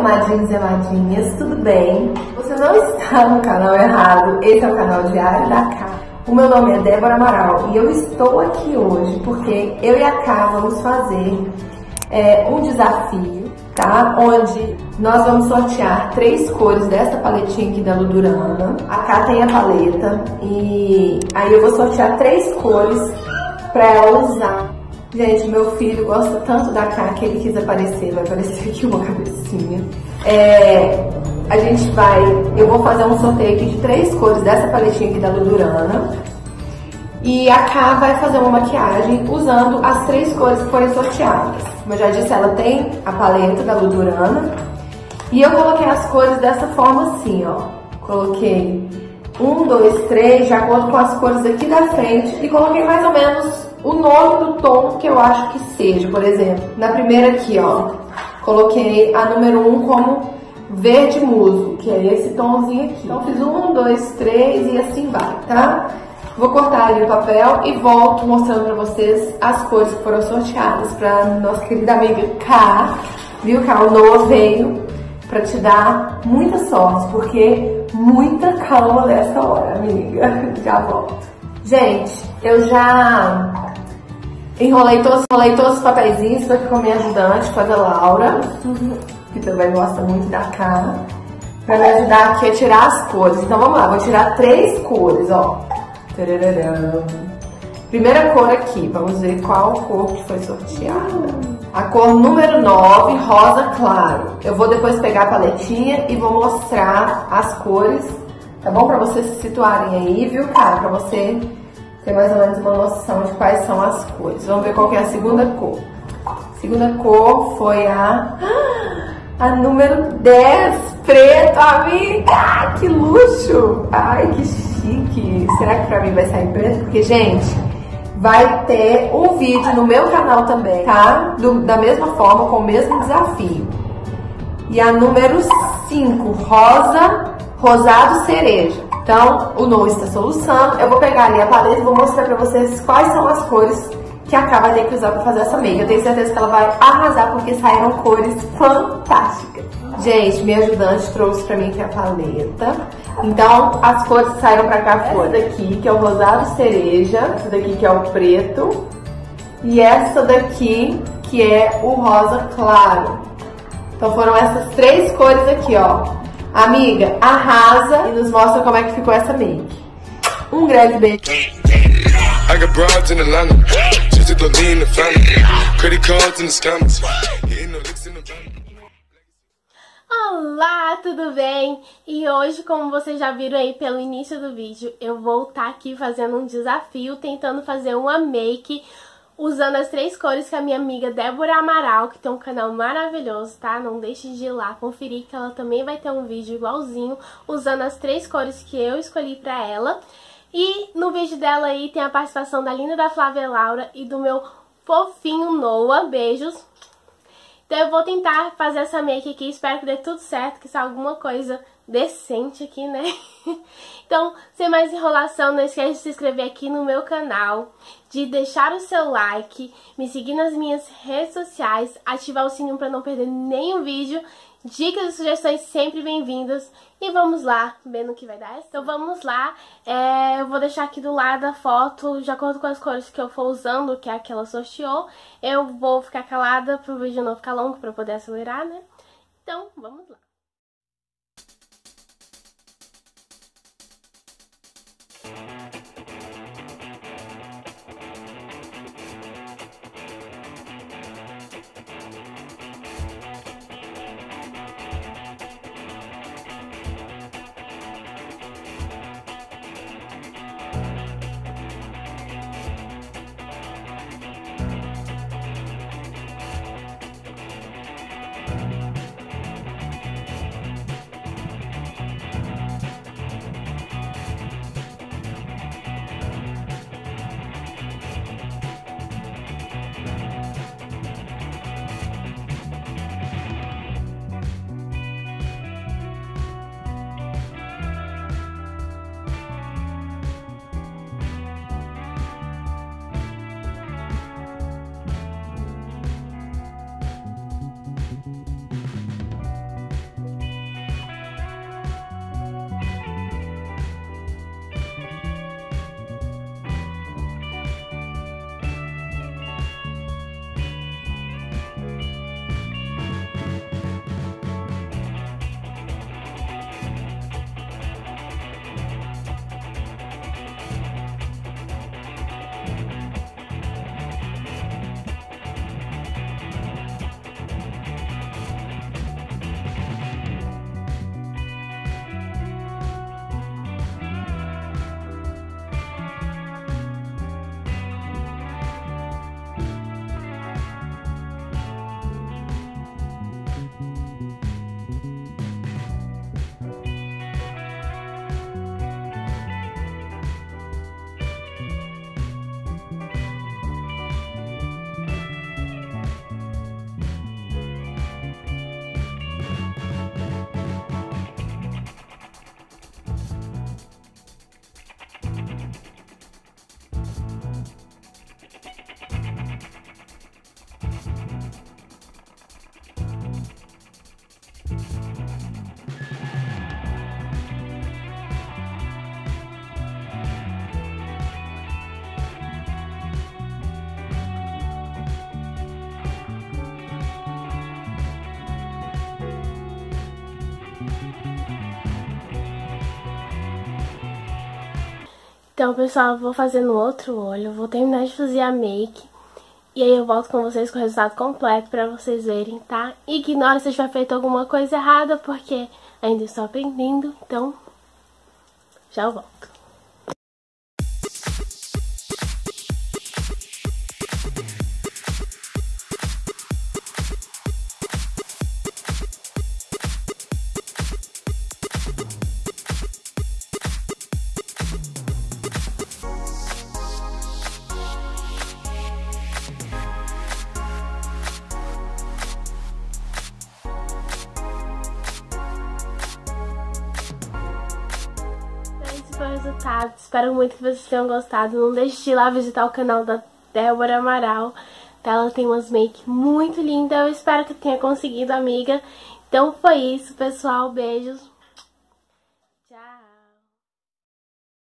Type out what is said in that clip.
amadinhos e amadinhas, tudo bem? Você não está no canal errado, esse é o canal Diário da Ká. O meu nome é Débora Amaral e eu estou aqui hoje porque eu e a Ká vamos fazer um desafio, tá? Onde nós vamos sortear 3 cores dessa paletinha aqui da Ludurana. A Ká tem a paleta e aí eu vou sortear 3 cores pra ela usar. Gente, meu filho gosta tanto da Ká que ele quis aparecer, vai aparecer aqui uma cabecinha. Eu vou fazer um sorteio aqui de 3 cores dessa paletinha aqui da Ludurana. E a Ká vai fazer uma maquiagem usando as 3 cores que forem sorteadas. Como eu já disse, ela tem a paleta da Ludurana. E eu coloquei as cores dessa forma assim, ó. Coloquei 1, 2, 3, de acordo com as cores aqui da frente. E coloquei mais ou menos o nome do tom que eu acho que seja. Por exemplo, na primeira aqui, ó, coloquei a número 1 como verde musgo, que é esse tomzinho aqui. Então fiz 1, 2, 3 e assim vai, tá? Vou cortar ali o papel e volto mostrando pra vocês as cores que foram sorteadas pra nossa querida amiga Ká. Viu, Ká? O Noah veio pra te dar muita sorte, porque muita calma nessa hora, amiga. Já volto. Gente, eu já enrolei todos os papeizinhos. Estou aqui com a minha ajudante, com a da Laura, que também gosta muito da Ká, pra me ajudar aqui a tirar as cores. Então vamos lá, vou tirar 3 cores, ó. Tarararã. Primeira cor aqui, vamos ver qual cor que foi sorteada. A cor número 9, rosa claro. Eu vou depois pegar a paletinha e vou mostrar as cores, tá bom? Pra vocês se situarem aí, viu, cara? Pra você ter mais ou menos uma noção de quais são as cores. Vamos ver qual que é a segunda cor. A segunda cor foi a número 10, preto, amiga! Que luxo! Ai, que chique! Será que pra mim vai sair preto? Porque, gente, vai ter um vídeo no meu canal também, tá? Da mesma forma, com o mesmo desafio. E a número 5, rosado cereja. Então, o Noah está soluçando. Eu vou pegar ali a paleta e vou mostrar pra vocês quais são as cores que a Ká vai ter que usar pra fazer essa make. Eu tenho certeza que ela vai arrasar, porque saíram cores fantásticas. Gente, minha ajudante trouxe pra mim aqui a paleta. Então, as cores que saíram pra cá foram essa daqui, que é o rosado cereja, essa daqui que é o preto, e essa daqui, que é o rosa claro. Então foram essas 3 cores aqui, ó. Amiga, arrasa e nos mostra como é que ficou essa make. Um grande beijo. I got broads in Atlanta, just to lean the family, credit cards in the scammers, hitting the licks in the van. Olá, tudo bem? E hoje, como vocês já viram aí pelo início do vídeo, eu vou estar aqui fazendo um desafio, tentando fazer uma make usando as 3 cores que a minha amiga Débora Amaral, que tem um canal maravilhoso, tá? Não deixe de ir lá conferir, que ela também vai ter um vídeo igualzinho, usando as 3 cores que eu escolhi pra ela. E no vídeo dela aí tem a participação da linda da Flávia Laura e do meu fofinho Noah. Beijos! Então eu vou tentar fazer essa make aqui, espero que dê tudo certo, que saia alguma coisa decente aqui, né? Então, sem mais enrolação, não esquece de se inscrever aqui no meu canal, de deixar o seu like, me seguir nas minhas redes sociais, ativar o sininho para não perder nenhum vídeo. Dicas e sugestões sempre bem-vindas. E vamos lá, ver no que vai dar. Então vamos lá, eu vou deixar aqui do lado a foto, de acordo com as cores que eu for usando, que é a que ela sorteou. Eu vou ficar calada pro vídeo não ficar longo, pra poder acelerar, né? Então, vamos lá. Então, pessoal, eu vou fazer no outro olho, eu vou terminar de fazer a make. E aí eu volto com vocês com o resultado completo pra vocês verem, tá? Ignora se eu tiver feito alguma coisa errada, porque ainda estou aprendendo, então já eu volto. Esse foi o resultado, espero muito que vocês tenham gostado. Não deixe de ir lá visitar o canal da Débora Amaral, ela tem umas make muito lindas. Eu espero que tenha conseguido, amiga. Então foi isso, pessoal, beijos.